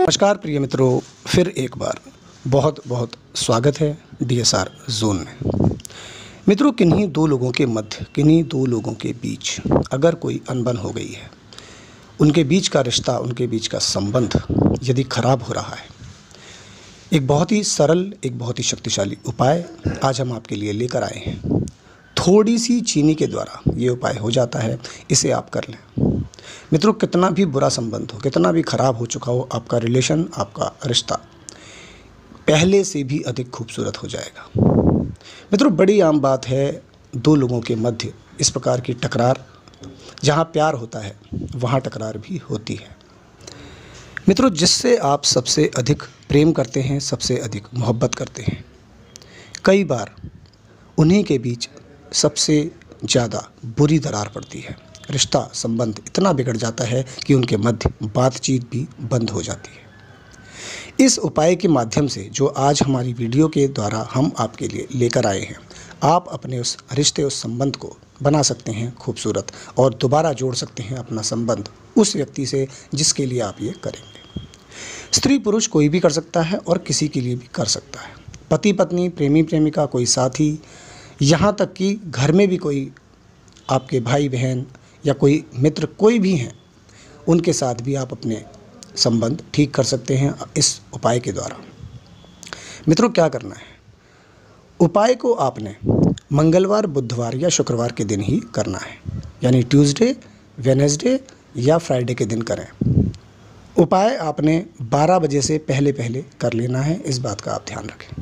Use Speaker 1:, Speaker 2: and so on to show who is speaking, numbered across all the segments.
Speaker 1: नमस्कार प्रिय मित्रों, फिर एक बार बहुत बहुत स्वागत है डीएसआर जोन में। मित्रों, किन्हीं दो लोगों के मध्य, किन्हीं दो लोगों के बीच अगर कोई अनबन हो गई है, उनके बीच का रिश्ता, उनके बीच का संबंध यदि खराब हो रहा है, एक बहुत ही सरल, एक बहुत ही शक्तिशाली उपाय आज हम आपके लिए लेकर आए हैं। थोड़ी सी चीनी के द्वारा ये उपाय हो जाता है, इसे आप कर लें। मित्रों, कितना भी बुरा संबंध हो, कितना भी खराब हो चुका हो आपका रिलेशन, आपका रिश्ता पहले से भी अधिक खूबसूरत हो जाएगा। मित्रों, बड़ी आम बात है दो लोगों के मध्य इस प्रकार की टकरार। जहाँ प्यार होता है वहाँ टकरार भी होती है। मित्रों, जिससे आप सबसे अधिक प्रेम करते हैं, सबसे अधिक मोहब्बत करते हैं, कई बार उन्हीं के बीच सबसे ज़्यादा बुरी दरार पड़ती है। रिश्ता, संबंध इतना बिगड़ जाता है कि उनके मध्य बातचीत भी बंद हो जाती है। इस उपाय के माध्यम से जो आज हमारी वीडियो के द्वारा हम आपके लिए लेकर आए हैं, आप अपने उस रिश्ते, उस संबंध को बना सकते हैं खूबसूरत और दोबारा जोड़ सकते हैं अपना संबंध उस व्यक्ति से जिसके लिए आप ये करेंगे। स्त्री पुरुष कोई भी कर सकता है और किसी के लिए भी कर सकता है। पति पत्नी, प्रेमी प्रेमिका, कोई साथी, यहाँ तक कि घर में भी कोई आपके भाई बहन या कोई मित्र कोई भी हैं, उनके साथ भी आप अपने संबंध ठीक कर सकते हैं इस उपाय के द्वारा। मित्रों, क्या करना है? उपाय को आपने मंगलवार, बुधवार या शुक्रवार के दिन ही करना है, यानी ट्यूसडे, वेडनेसडे या फ्राइडे के दिन करें। उपाय आपने 12 बजे से पहले कर लेना है, इस बात का आप ध्यान रखें।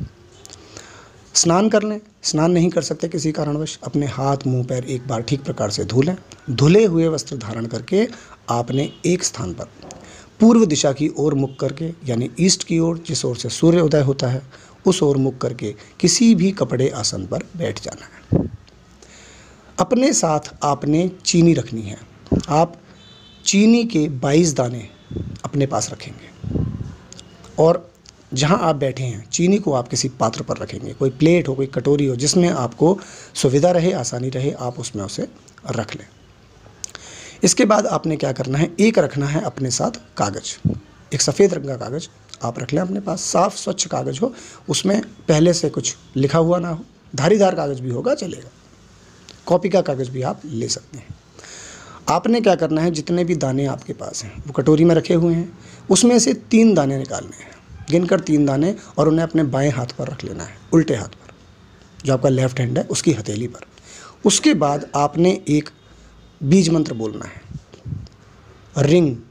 Speaker 1: स्नान कर लें। स्नान नहीं कर सकते किसी कारणवश, अपने हाथ, मुंह, पैर एक बार ठीक प्रकार से धो लें। धुले हुए वस्त्र धारण करके आपने एक स्थान पर पूर्व दिशा की ओर मुख करके, यानी ईस्ट की ओर, जिस ओर से सूर्य उदय होता है, उस ओर मुख करके किसी भी कपड़े आसन पर बैठ जाना है। अपने साथ आपने चीनी रखनी है। आप चीनी के 22 दाने अपने पास रखेंगे और जहाँ आप बैठे हैं चीनी को आप किसी पात्र पर रखेंगे। कोई प्लेट हो, कोई कटोरी हो, जिसमें आपको सुविधा रहे, आसानी रहे, आप उसमें उसे रख लें। इसके बाद आपने क्या करना है? एक रखना है अपने साथ कागज़, एक सफ़ेद रंग का कागज़ आप रख लें अपने पास। साफ़ स्वच्छ कागज़ हो, उसमें पहले से कुछ लिखा हुआ ना हो। धारीदार कागज़ भी होगा, चलेगा। कॉपी का कागज़ भी आप ले सकते हैं। आपने क्या करना है? जितने भी दाने आपके पास हैं वो कटोरी में रखे हुए हैं, उसमें से 3 दाने निकालने हैं। गिनकर 3 दाने, और उन्हें अपने बाएं हाथ पर रख लेना है, उल्टे हाथ पर, जो आपका लेफ्ट हैंड है उसकी हथेली पर। उसके बाद आपने एक बीज मंत्र बोलना है।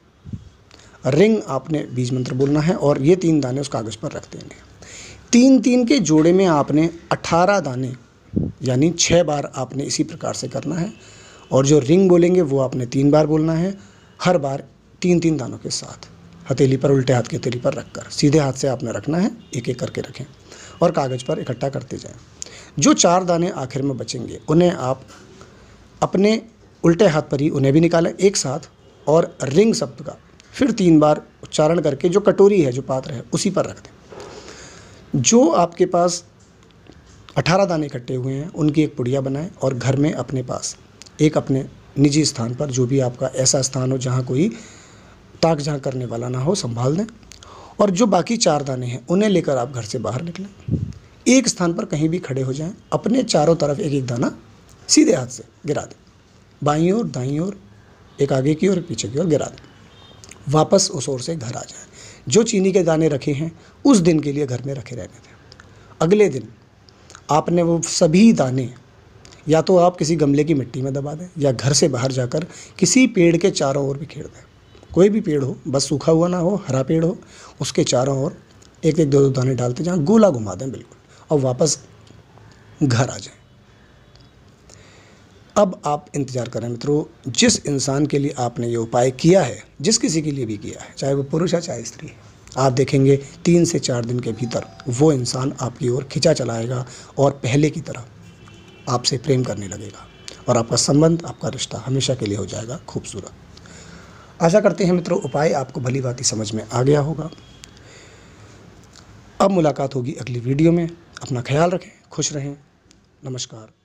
Speaker 1: रिंग आपने बीज मंत्र बोलना है और ये 3 दाने उस कागज़ पर रख देंगे। 3-3 के जोड़े में आपने 18 दाने, यानी 6 बार आपने इसी प्रकार से करना है। और जो रिंग बोलेंगे वो आपने 3 बार बोलना है, हर बार 3-3 दानों के साथ हथेली पर, उल्टे हाथ की हथेली पर रखकर। सीधे हाथ से आपने रखना है, एक एक करके रखें और कागज़ पर इकट्ठा करते जाएं। जो 4 दाने आखिर में बचेंगे उन्हें आप अपने उल्टे हाथ पर ही उन्हें भी निकालें एक साथ, और रिंग शब्द का फिर 3 बार उच्चारण करके जो कटोरी है, जो पात्र है, उसी पर रख दें। जो आपके पास 18 दाने इकट्ठे हुए हैं उनकी एक पुड़िया बनाएं और घर में अपने पास एक, अपने निजी स्थान पर, जो भी आपका ऐसा स्थान हो जहाँ कोई ताक झांक करने वाला ना हो, संभाल दें। और जो बाकी 4 दाने हैं उन्हें लेकर आप घर से बाहर निकलें। एक स्थान पर कहीं भी खड़े हो जाएं, अपने चारों तरफ एक एक दाना सीधे हाथ से गिरा दें। बाईं ओर, दाईं ओर, एक आगे की ओर, एक पीछे की ओर गिरा दें। वापस उस ओर से घर आ जाएं। जो चीनी के दाने रखे हैं उस दिन के लिए घर में रखे रहने दें। अगले दिन आपने वो सभी दाने या तो आप किसी गमले की मिट्टी में दबा दें या घर से बाहर जाकर किसी पेड़ के चारों ओर बिखेर दें। कोई भी पेड़ हो, बस सूखा हुआ ना हो, हरा पेड़ हो, उसके चारों ओर एक एक 2-2 दाने डालते जाएं, गोला घुमा दें बिल्कुल, और वापस घर आ जाएं। अब आप इंतज़ार करें मित्रों, जिस इंसान के लिए आपने ये उपाय किया है, जिस किसी के लिए भी किया है, चाहे वो पुरुष है चाहे स्त्री है, आप देखेंगे 3 से 4 दिन के भीतर वो इंसान आपकी ओर खिंचा चलाएगा और पहले की तरह आपसे प्रेम करने लगेगा और आपका संबंध, आपका रिश्ता हमेशा के लिए हो जाएगा खूबसूरत। आशा करते हैं मित्रों उपाय आपको भली भांति समझ में आ गया होगा। अब मुलाकात होगी अगली वीडियो में। अपना ख्याल रखें, खुश रहें। नमस्कार।